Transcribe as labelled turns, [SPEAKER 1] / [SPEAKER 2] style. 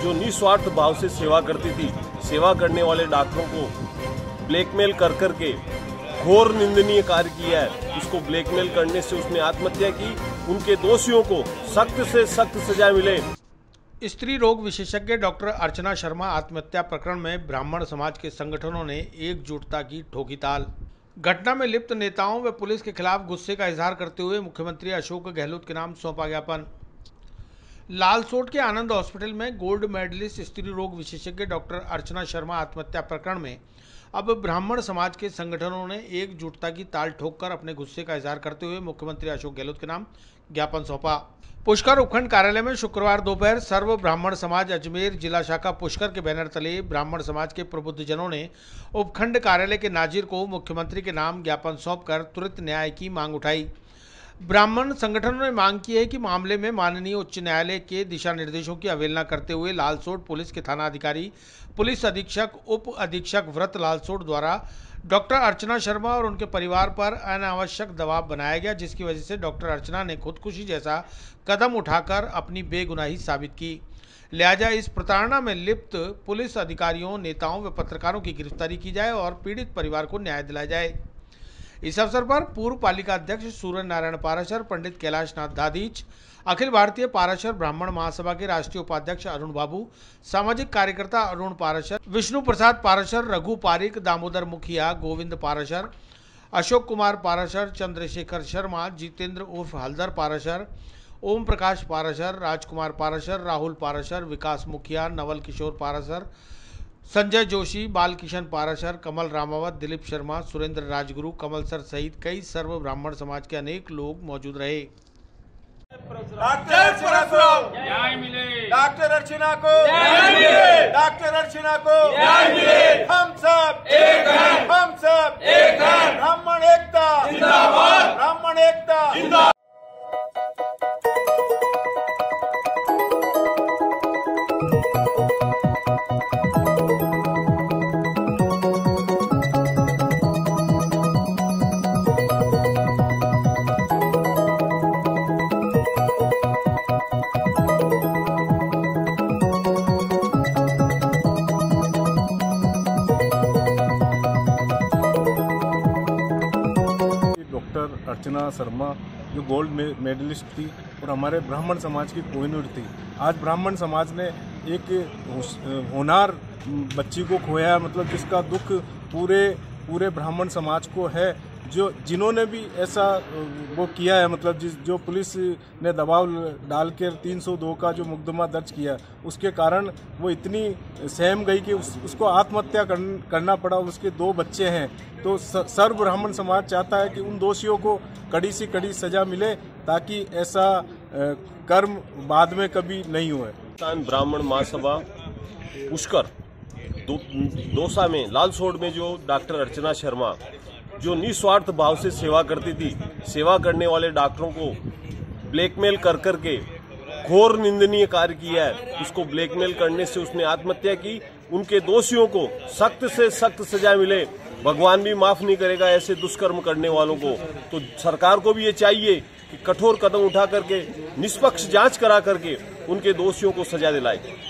[SPEAKER 1] जो निस्वार्थ भाव से सेवा करती थी, सेवा करने वाले डॉक्टरों को ब्लैकमेल कर करके घोर निंदनीय कार्य किया है। उसको ब्लैकमेल करने से उसने आत्महत्या की। उनके दोषियों को सख्त से सख्त सजा मिले।
[SPEAKER 2] स्त्री रोग विशेषज्ञ डॉक्टर अर्चना शर्मा आत्महत्या प्रकरण में ब्राह्मण समाज के संगठनों ने एकजुटता की ठोकी ताल। घटना में लिप्त नेताओं व पुलिस के खिलाफ गुस्से का इजहार करते हुए मुख्यमंत्री अशोक गहलोत के नाम सौंपा ज्ञापन। लालसोट के आनंद हॉस्पिटल में गोल्ड मेडलिस्ट स्त्री रोग विशेषज्ञ डॉक्टर अर्चना शर्मा आत्महत्या प्रकरण में अब ब्राह्मण समाज के संगठनों ने एकजुटता की ताल ठोककर अपने गुस्से का इजहार करते हुए मुख्यमंत्री अशोक गहलोत के नाम ज्ञापन सौंपा। पुष्कर उपखंड कार्यालय में शुक्रवार दोपहर सर्व ब्राह्मण समाज अजमेर जिला शाखा पुष्कर के बैनर तले ब्राह्मण समाज के प्रबुद्धजनों ने उपखंड कार्यालय के नाजिर को मुख्यमंत्री के नाम ज्ञापन सौंपकर त्वरित न्याय की मांग उठाई। ब्राह्मण संगठनों ने मांग की है कि मामले में माननीय उच्च न्यायालय के दिशा निर्देशों की अवहेलना करते हुए लालसोट पुलिस के थाना अधिकारी, पुलिस अधीक्षक, उप अधीक्षक व्रत लालसोट द्वारा डॉक्टर अर्चना शर्मा और उनके परिवार पर अनावश्यक दबाव बनाया गया, जिसकी वजह से डॉक्टर अर्चना ने खुदकुशी जैसा कदम उठाकर अपनी बेगुनाही साबित की। लिहाजा इस प्रताड़ना में लिप्त पुलिस अधिकारियों, नेताओं व पत्रकारों की गिरफ्तारी की जाए और पीड़ित परिवार को न्याय दिलाया जाए। इस अवसर पर पूर्व पालिका अध्यक्ष सूर्य नारायण पाराशर, पंडित कैलाश नाथ दादीच, अखिल भारतीय पाराशर ब्राह्मण महासभा के राष्ट्रीय उपाध्यक्ष अरुण बाबू, सामाजिक कार्यकर्ता अरुण पाराशर, विष्णु प्रसाद पाराशर, रघु पारिक, दामोदर मुखिया, गोविंद पाराशर, अशोक कुमार पाराशर, चंद्रशेखर शर्मा, जितेंद्र उर्फ हलदर पाराशर, ओम प्रकाश पाराशर, राजकुमार पाराशर, राहुल पाराशर, विकास मुखिया, नवल किशोर पाराशर, संजय जोशी, बालकिशन पाराशर, कमल रामावत, दिलीप शर्मा, सुरेंद्र राजगुरु, कमल सर सहित कई सर्व ब्राह्मण समाज के अनेक लोग मौजूद रहे।
[SPEAKER 3] डॉक्टर अर्चना को न्याय मिले, डॉक्टर अर्चना को न्याय मिले, डॉक्टर अर्चना को न्याय मिले। हम सब एक हैं, हम सब एक हैं। ब्राह्मण एकता जिंदाबाद, ब्राह्मण एकता जिंदाबाद।
[SPEAKER 4] डॉक्टर अर्चना शर्मा जो गोल्ड मेडलिस्ट थी और हमारे ब्राह्मण समाज की कोहिनूर थी। आज ब्राह्मण समाज ने एक होनहार बच्ची को खोया, मतलब जिसका दुख पूरे ब्राह्मण समाज को है। जिन्होंने भी ऐसा वो किया है, मतलब जो पुलिस ने दबाव डाल कर 302 का जो मुकदमा दर्ज किया, उसके कारण वो इतनी सहम गई कि उसको आत्महत्या करना पड़ा। उसके 2 बच्चे हैं। तो सर्व ब्राह्मण समाज चाहता है कि उन दोषियों को कड़ी से कड़ी सजा मिले, ताकि ऐसा कर्म बाद में कभी नहीं हुए।
[SPEAKER 1] ब्राह्मण महासभा पुष्कर दौसा में लालसोट में जो डॉक्टर अर्चना शर्मा जो निस्वार्थ भाव से सेवा करती थी, सेवा करने वाले डॉक्टरों को ब्लैकमेल कर करके घोर निंदनीय कार्य किया है। उसको ब्लैकमेल करने से उसने आत्महत्या की। उनके दोषियों को सख्त से सख्त सजा मिले। भगवान भी माफ नहीं करेगा ऐसे दुष्कर्म करने वालों को। तो सरकार को भी ये चाहिए कि कठोर कदम उठा करके निष्पक्ष जांच करा करके उनके दोषियों को सजा दिलाए।